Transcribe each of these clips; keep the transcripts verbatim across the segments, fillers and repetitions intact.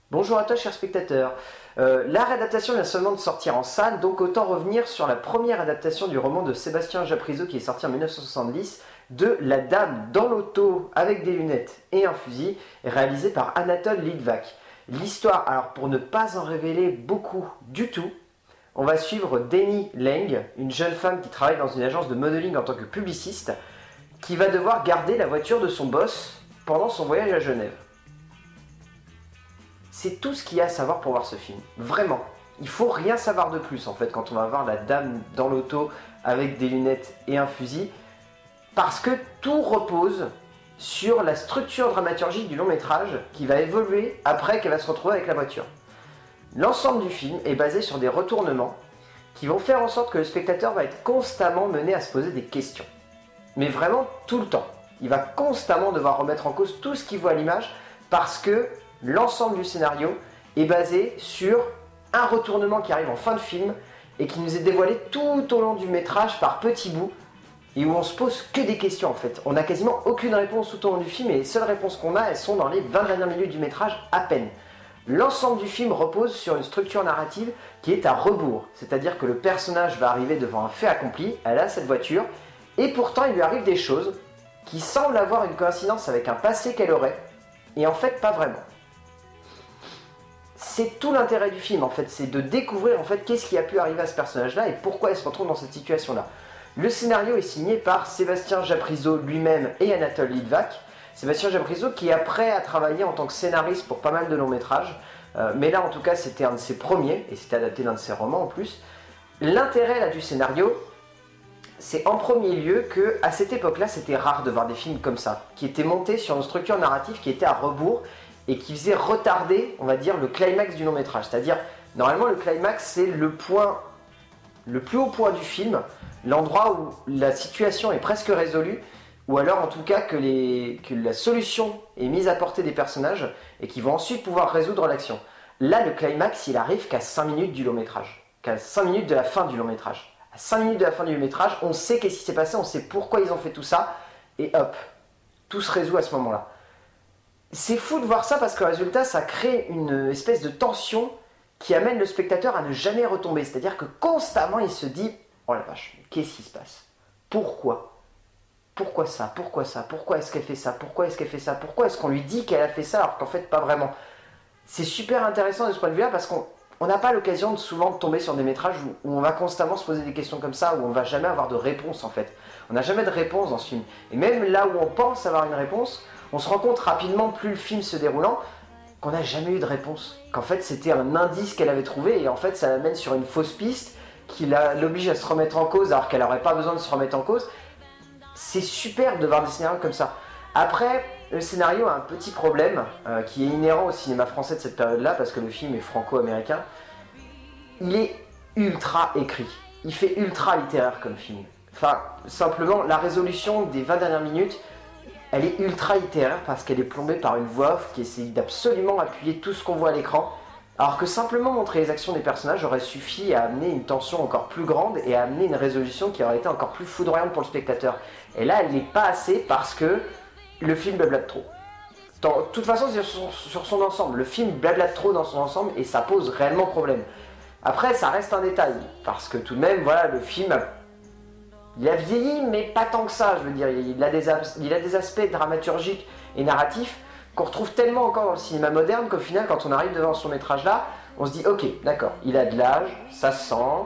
Bonjour à toi, chers spectateurs. Euh, la réadaptation vient seulement de sortir en salle, donc autant revenir sur la première adaptation du roman de Sébastien Japrisot qui est sorti en mille neuf cent soixante-dix, de La Dame dans l'auto avec des lunettes et un fusil, réalisé par Anatole Litvak. L'histoire, alors pour ne pas en révéler beaucoup du tout, on va suivre Denny Leng, une jeune femme qui travaille dans une agence de modeling en tant que publiciste, qui va devoir garder la voiture de son boss pendant son voyage à Genève. C'est tout ce qu'il y a à savoir pour voir ce film. Vraiment. Il faut rien savoir de plus en fait quand on va voir la dame dans l'auto avec des lunettes et un fusil. Parce que tout repose sur la structure dramaturgique du long métrage qui va évoluer après qu'elle va se retrouver avec la voiture. L'ensemble du film est basé sur des retournements qui vont faire en sorte que le spectateur va être constamment mené à se poser des questions. Mais vraiment tout le temps. Il va constamment devoir remettre en cause tout ce qu'il voit à l'image parce que l'ensemble du scénario est basé sur un retournement qui arrive en fin de film et qui nous est dévoilé tout au long du métrage par petits bouts et où on se pose que des questions en fait. On n'a quasiment aucune réponse tout au long du film et les seules réponses qu'on a, elles sont dans les vingt dernières minutes du métrage à peine. L'ensemble du film repose sur une structure narrative qui est à rebours, c'est-à-dire que le personnage va arriver devant un fait accompli, elle a cette voiture, et pourtant il lui arrive des choses qui semblent avoir une coïncidence avec un passé qu'elle aurait, et en fait pas vraiment. C'est tout l'intérêt du film en fait, c'est de découvrir en fait qu'est-ce qui a pu arriver à ce personnage-là et pourquoi elle se retrouve dans cette situation-là. Le scénario est signé par Sébastien Japrisot lui-même et Anatole Litvak. Sébastien Japrisot qui après a travaillé en tant que scénariste pour pas mal de longs métrages, euh, mais là en tout cas c'était un de ses premiers et c'était adapté d'un de ses romans en plus. L'intérêt là du scénario, c'est en premier lieu que à cette époque-là c'était rare de voir des films comme ça, qui étaient montés sur une structure narrative qui était à rebours et qui faisait retarder, on va dire, le climax du long métrage. C'est-à-dire, normalement, le climax, c'est le point, le plus haut point du film, l'endroit où la situation est presque résolue, ou alors, en tout cas, que, les, que la solution est mise à portée des personnages, et qu'ils vont ensuite pouvoir résoudre l'action. Là, le climax, il arrive qu'à cinq minutes du long métrage, qu'à cinq minutes de la fin du long métrage. À cinq minutes de la fin du long métrage, on sait qu'est-ce qui s'est passé, on sait pourquoi ils ont fait tout ça, et hop, tout se résout à ce moment-là. C'est fou de voir ça parce que le résultat, ça crée une espèce de tension qui amène le spectateur à ne jamais retomber. C'est-à-dire que constamment, il se dit « Oh la vache, qu'est-ce qui se passe? Pourquoi? Pourquoi ça? Pourquoi ça? Pourquoi est-ce qu'elle fait ça? Pourquoi est-ce qu'elle fait ça? Pourquoi est-ce qu'on lui dit qu'elle a fait ça alors qu'en fait, pas vraiment ?» C'est super intéressant de ce point de vue-là parce qu'on n'a pas l'occasion de souvent de tomber sur des métrages où, où on va constamment se poser des questions comme ça, où on va jamais avoir de réponse en fait. On n'a jamais de réponse dans ce film. Et même là où on pense avoir une réponse, on se rend compte rapidement, plus le film se déroulant, qu'on n'a jamais eu de réponse. Qu'en fait, c'était un indice qu'elle avait trouvé et en fait, ça l'amène sur une fausse piste qui l'oblige à se remettre en cause alors qu'elle n'aurait pas besoin de se remettre en cause. C'est super de voir des scénarios comme ça. Après, le scénario a un petit problème euh, qui est inhérent au cinéma français de cette période-là parce que le film est franco-américain. Il est ultra écrit. Il fait ultra littéraire comme film. Enfin, simplement, la résolution des vingt dernières minutes, elle est ultra littéraire parce qu'elle est plombée par une voix off qui essaie d'absolument appuyer tout ce qu'on voit à l'écran, alors que simplement montrer les actions des personnages aurait suffi à amener une tension encore plus grande et à amener une résolution qui aurait été encore plus foudroyante pour le spectateur. Et là, elle n'est pas assez parce que le film blablate trop. De toute façon, c'est sur, sur son ensemble. Le film blablate trop dans son ensemble et ça pose réellement problème. Après, ça reste un détail parce que tout de même, voilà, le film... Il a vieilli, mais pas tant que ça, je veux dire. Il a des, il a des aspects dramaturgiques et narratifs qu'on retrouve tellement encore dans le cinéma moderne qu'au final, quand on arrive devant ce long métrage-là, on se dit « Ok, d'accord, il a de l'âge, ça se sent,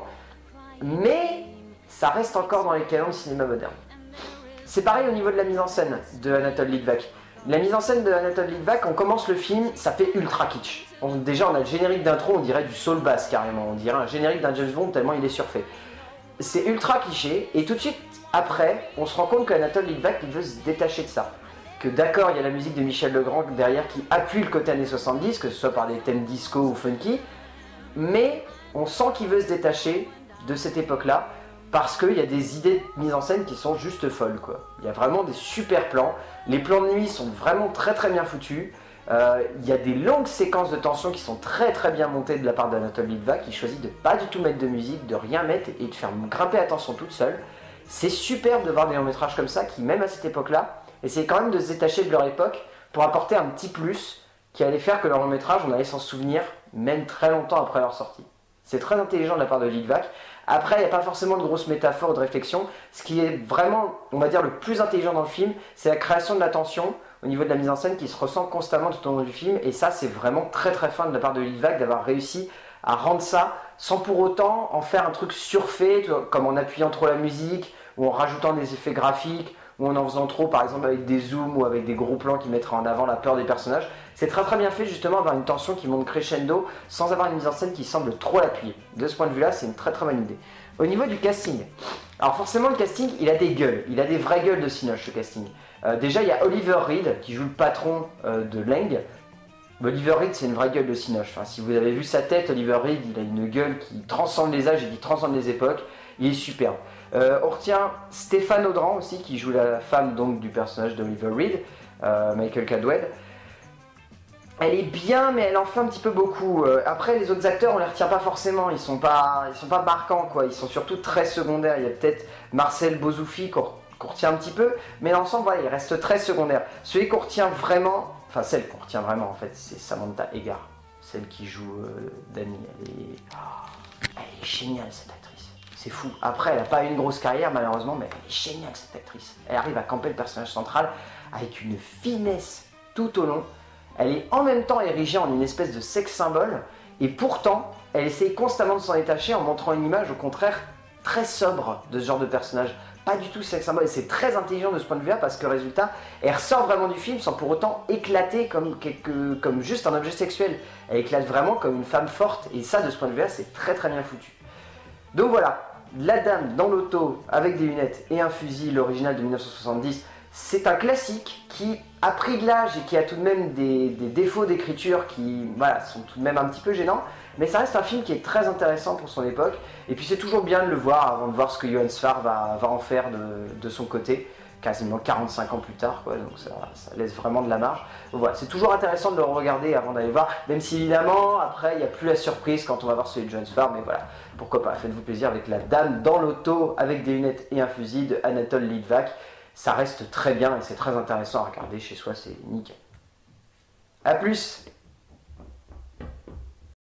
mais ça reste encore dans les canons du cinéma moderne. » C'est pareil au niveau de la mise en scène de Anatole Litvak. La mise en scène de Anatole Litvak, on commence le film, ça fait ultra kitsch. On, déjà, on a le générique d'intro, on dirait du soul bass carrément. On dirait un générique d'un James Bond tellement il est surfait. C'est ultra cliché, et tout de suite après, on se rend compte qu'Anatole Litvak, il veut se détacher de ça. Que d'accord, il y a la musique de Michel Legrand derrière qui appuie le côté années soixante-dix, que ce soit par des thèmes disco ou funky, mais on sent qu'il veut se détacher de cette époque-là, parce qu'il y a des idées de mise en scène qui sont juste folles, quoi. Il y a vraiment des super plans, les plans de nuit sont vraiment très très bien foutus, euh, il y a des longues séquences de tension qui sont très très bien montées de la part d'Anatole Litvak, qui choisit de pas du tout mettre de musique, de rien mettre et de faire grimper la tension toute seule. C'est superbe de voir des longs métrages comme ça qui, même à cette époque-là, essayaient quand même de se détacher de leur époque pour apporter un petit plus qui allait faire que leur long métrage, on allait s'en souvenir, même très longtemps après leur sortie. C'est très intelligent de la part de Litvak. Après, il n'y a pas forcément de grosses métaphores ou de réflexions. Ce qui est vraiment, on va dire, le plus intelligent dans le film, c'est la création de la tension au niveau de la mise en scène qui se ressent constamment tout au long du film. Et ça, c'est vraiment très très fin de la part de Litvak d'avoir réussi à rendre ça sans pour autant en faire un truc surfait, comme en appuyant trop la musique, ou en rajoutant des effets graphiques, ou en en faisant trop, par exemple avec des zooms ou avec des gros plans qui mettraient en avant la peur des personnages. C'est très très bien fait justement, avoir une tension qui monte crescendo sans avoir une mise en scène qui semble trop l'appuyer. De ce point de vue-là, c'est une très très bonne idée. Au niveau du casting, alors forcément le casting, il a des gueules, il a des vraies gueules de Cinoche, ce casting. Euh, déjà, il y a Oliver Reed qui joue le patron euh, de Leng. Oliver Reed, c'est une vraie gueule de Cinoche. Enfin, si vous avez vu sa tête, Oliver Reed, il a une gueule qui transcende les âges et qui transcende les époques. Il est superbe. Euh, on retient Stéphane Audran aussi, qui joue la femme donc du personnage d'Oliver Reed, euh, Michael Cadwell. Elle est bien, mais elle en fait un petit peu beaucoup. Euh, après, les autres acteurs, on les retient pas forcément. Ils sont pas, ils sont pas marquants, quoi. Ils sont surtout très secondaires. Il y a peut-être Marcel Bozoufi qu'on qu'on retient un petit peu, mais l'ensemble, voilà, il reste très secondaire. Celui qu'on retient vraiment, enfin celle qu'on retient vraiment, en fait, c'est Samantha Eggar, celle qui joue euh, Dani. Elle est... Oh, elle est géniale, cette actrice. C'est fou. Après, elle n'a pas eu une grosse carrière, malheureusement, mais elle est géniale, cette actrice. Elle arrive à camper le personnage central avec une finesse tout au long. Elle est en même temps érigée en une espèce de sex symbole, et pourtant, elle essaye constamment de s'en détacher en montrant une image, au contraire, très sobre de ce genre de personnage. Pas du tout sex symbole, et c'est très intelligent de ce point de vue-là, parce que résultat, elle ressort vraiment du film sans pour autant éclater comme, quelque, comme juste un objet sexuel. Elle éclate vraiment comme une femme forte, et ça, de ce point de vue-là, c'est très très bien foutu. Donc voilà, La Dame dans l'auto avec des lunettes et un fusil, l'original de mille neuf cent soixante-dix, c'est un classique qui a pris de l'âge et qui a tout de même des, des défauts d'écriture qui voilà, sont tout de même un petit peu gênants, mais ça reste un film qui est très intéressant pour son époque, et puis c'est toujours bien de le voir avant de voir ce que Johan Sfar va, va en faire de, de son côté, quasiment quarante-cinq ans plus tard, quoi, donc ça, ça laisse vraiment de la marge. Donc voilà, c'est toujours intéressant de le regarder avant d'aller voir, même si évidemment, après, il n'y a plus la surprise quand on va voir celui de Johan Sfar, mais voilà, pourquoi pas, faites-vous plaisir avec La Dame dans l'auto avec des lunettes et un fusil de Anatole Litvak. Ça reste très bien et c'est très intéressant à regarder chez soi, c'est nickel. A plus!